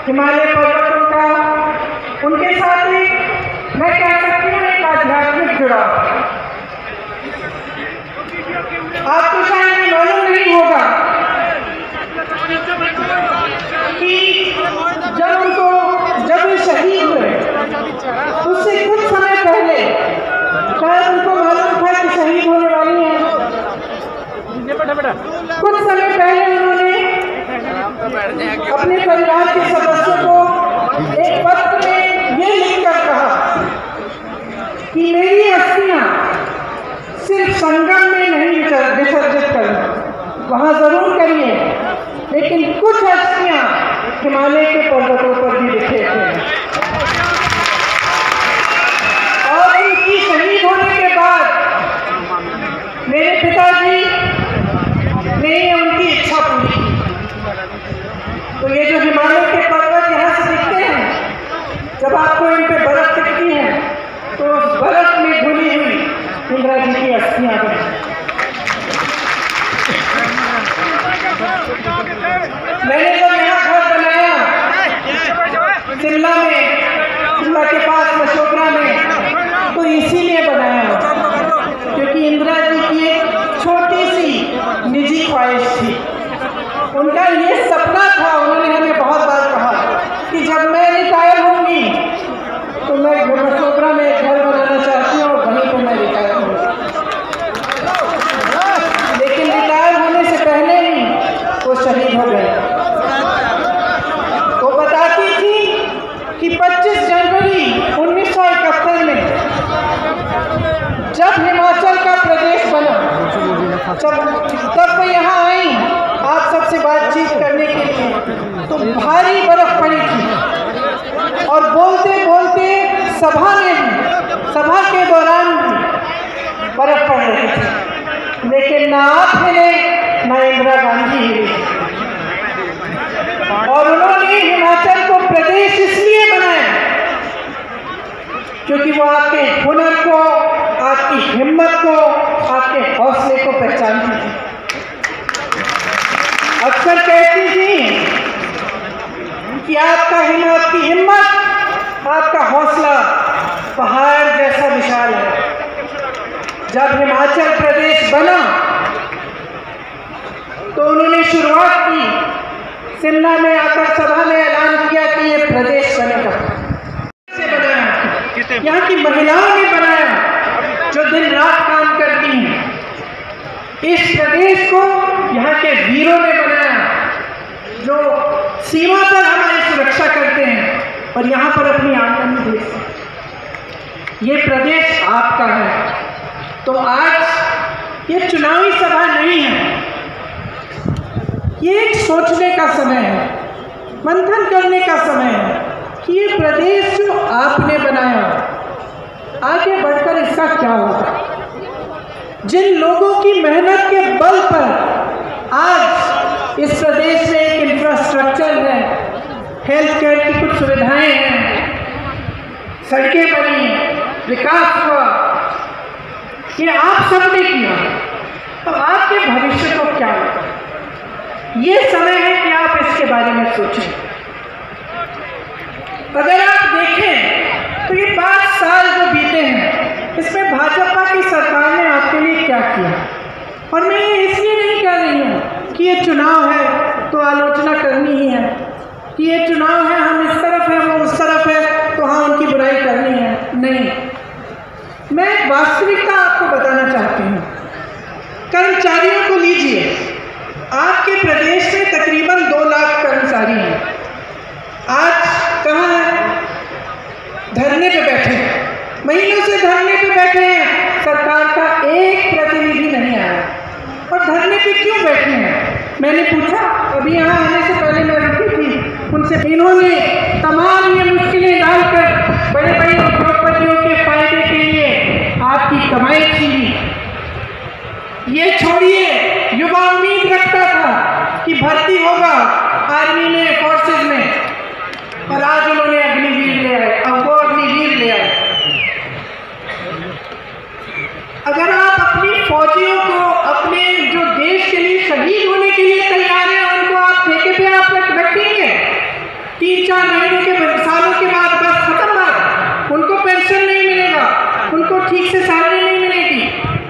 हिमालय पर्वतों का उनके साथ एक मैं कह सकती हूँ एक आध्यात्मिक जुड़ाव। आपको शायद मालूम नहीं होगा कि जब वे शहीद हुए उससे कुछ समय पहले शायद उनको मालूम था कि शहीद होने वाली हैं। कुछ समय पहले उन्होंने अपने परिवार के सदस्यों को एक पत्र में ये लिखकर कहा कि मेरी अस्थियां सिर्फ संगम में नहीं विसर्जित करना, वहां जरूर करिए, लेकिन कुछ अस्थियां हिमालय के पर्वतों पर भी बिखेर दें। और उनकी शहीद होने के बाद मेरे पिताजी ने उनकी इच्छा पूरी की। तो ये जो हिमालय के पर्वत यहाँ से दिखते हैं, जब आपको इन पे बर्फ दिखती है तो उस बर्फ में घुली हुई इंदिरा जी की अस्थियां बनी। मैंने जब यहाँ घर बनाया शिमला के पास मशोबरा में, तो इसीलिए बनाया क्योंकि इंदिरा जी की एक छोटी सी निजी ख्वाहिश थी। उनका ये सपना था, उन्होंने हमें बहुत बार कहा कि जब मैं रिटायर होंगी तो मैं मशोबरा में एक घर बनाना चाहती हूँ और वहीं पर मैं रिटायर होंगी। लेकिन रिटायर होने से पहले ही वो शहीद हो गए। वो बताती थी कि 25 जनवरी 1971 में जब हिमाचल का प्रदेश बना, तब वो यहाँ आई आप सबसे बातचीत करने के लिए, तो भारी बर्फ पड़ी थी और बोलते बोलते सभा के दौरान भी बर्फ पड़ रही थी, लेकिन ना आप हिले ना इंदिरा गांधी हिले। और उन्होंने हिमाचल को प्रदेश इसलिए बनाया क्योंकि वो आपके हुनर को, आपकी हिम्मत को, आपके हौसले को पहचानती थी। अक्सर कहती थी कि आपकी हिम्मत, आपका हौसला पहाड़ जैसा विशाल है। जब हिमाचल प्रदेश बना तो उन्होंने शुरुआत की, शिमला में आकर सभा में ऐलान किया कि ये प्रदेश बनेगा। यहाँ की महिलाओं ने बनाया जो दिन रात काम करती हैं। इस प्रदेश को यहाँ के वीरों ने बनाया जो सीमा पर हमारी सुरक्षा करते हैं और यहाँ पर अपनी आमदनी देते हैं। ये प्रदेश आपका है। तो आज ये चुनावी सभा नहीं है, ये एक सोचने का समय है, मंथन करने का समय है कि ये प्रदेश जो आपने बनाया, आगे बढ़कर इसका क्या होगा। जिन लोगों की मेहनत के बल पर आज इस प्रदेश में एक इंफ्रास्ट्रक्चर है, हेल्थ केयर की कुछ सुविधाएं हैं, सड़कें बनी, विकास हुआ, ये आप सबने किया, तो आपके भविष्य को क्या होगा। ये समय है कि आप इसके बारे में सोचें। अगर आप देखें तो ये 5 साल जो बीते हैं, इसमें भाजपा की सरकार ने आपके लिए क्या किया। और मैं ये इसलिए नहीं कह रही हूँ कि ये चुनाव है तो आलोचना करनी ही है, कि ये चुनाव है हम इस तरफ है वो उस तरफ है तो हाँ उनकी बुराई करनी है। नहीं, मैं वास्तविकता आपको बताना चाहती हूँ। कर्मचारियों को लीजिए, आपके प्रदेश में तकरीबन 2 लाख कर्मचारी हैं। आज कहाँ हैं? धरने पे बैठे हैं, महीनों से धरने पे बैठे हैं, सरकार का एक प्रतिनिधि नहीं आया। और धरने पे क्यों बैठे हैं? मैंने पूछा, अभी यहाँ आने से पहले मैं रुकी थी उनसे। इन्होंने तमाम ये मुश्किलें डालकर बड़े बड़े उद्योगपतियों के फायदे के लिए आपकी कमाई छीनी। ये छोड़िए, युवा उम्मीद रखता था कि भर्ती होगा आर्मी में, फोर्सेज में, और आज उन्होंने अग्निवीर ले आए, अब वो अग्निवीर ले आए। अगर आप अपनी फौजियों को, अपने जो देश के लिए शहीद होने के लिए तैयार हैं, उनको आप ठेके पे आप रखेंगे कि 3-4 महीने के सालों के बाद बस खत्म बात, उनको पेंशन नहीं मिलेगा, उनको ठीक से सैलरी नहीं मिलेगी।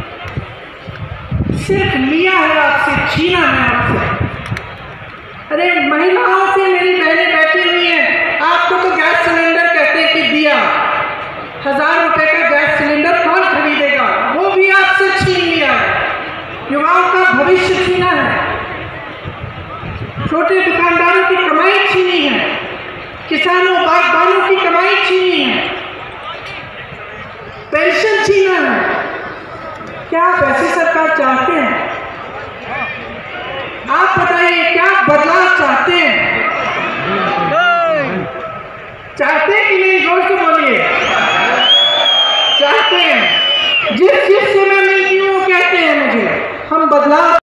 सिर्फ लिया है आपसे, छीना है आपसे। अरे महिलाओं से मेरी बहनें बैठी हुई हैं, आपको तो गैस सिलेंडर कहते हैं कि दिया, 1000 रुपए का गैस सिलेंडर कौन खरीदेगा, वो भी आपसे छीन लिया है। युवाओं का भविष्य छीना है, छोटे दुकानदारों की कमाई छीनी है, किसानों बागबानों की कमाई छीनी है, पेंशन छीना है। क्या आप ऐसी सरकार चाहते हैं? आप बताइए, क्या बदलाव चाहते हैं? चाहते हैं कि नहीं? जोर से